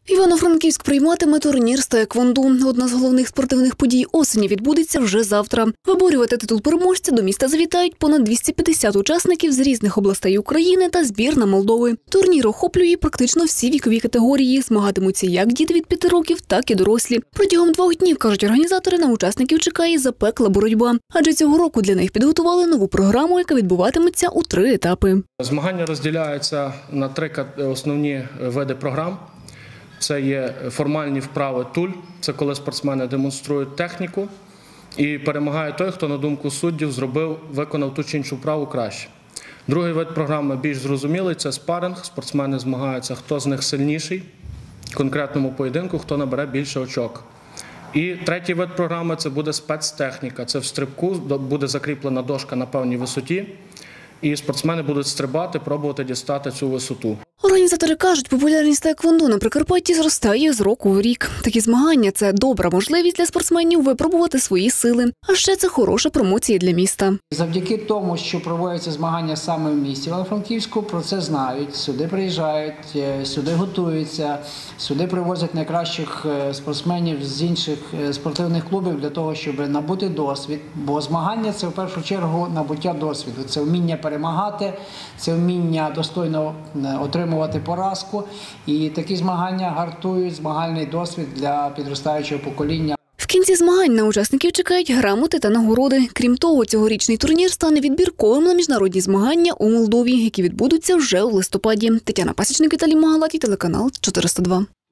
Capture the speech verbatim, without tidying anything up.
Івано-Франківськ прийматиме турнір з таеквондо. Одна з головних спортивних подій осені відбудеться вже завтра. Виборювати титул переможця до міста завітають понад двісті п'ятдесят учасників з різних областей України та збірна Молдови. Турнір охоплює практично всі вікові категорії. Змагатимуться як діти від п'яти років, так і дорослі. Протягом двох днів, кажуть організатори, на учасників чекає запекла боротьба. Адже цього року для них підготували нову програму, яка відбуватиметься у три етапи. Змагання розділяються на три основні види програм. Це є формальні вправи туль, це коли спортсмени демонструють техніку і перемагає той, хто, на думку суддів, зробив, виконав ту чи іншу вправу краще. Другий вид програми більш зрозумілий – це спаринг. Спортсмени змагаються, хто з них сильніший в конкретному поєдинку, хто набере більше очок. І третій вид програми – це буде спецтехніка. Це в стрибку буде закріплена дошка на певній висоті, і спортсмени будуть стрибати, пробувати дістати цю висоту. Організатори кажуть, популярність таеквондо на Прикарпатті зростає з року в рік. Такі змагання – це добра можливість для спортсменів випробувати свої сили. А ще це хороша промоція для міста. Завдяки тому, що проводяться змагання саме в місті Івано-Франківську, про це знають, сюди приїжджають, сюди готуються, сюди привозять найкращих спортсменів з інших спортивних клубів для того, щоб набути досвід. Бо змагання – це в першу чергу набуття досвіду. Це вміння перемагати, це вміння достойно отримувати поразку. І такі змагання гартують змагальний досвід для підростаючого покоління. В кінці змагань на учасників чекають грамоти та нагороди. Крім того, цьогорічний турнір стане відбірковим на міжнародні змагання у Молдові, які відбудуться вже у листопаді. Тетяна Пасічник, Віталій Магалатій, телеканал чотириста два.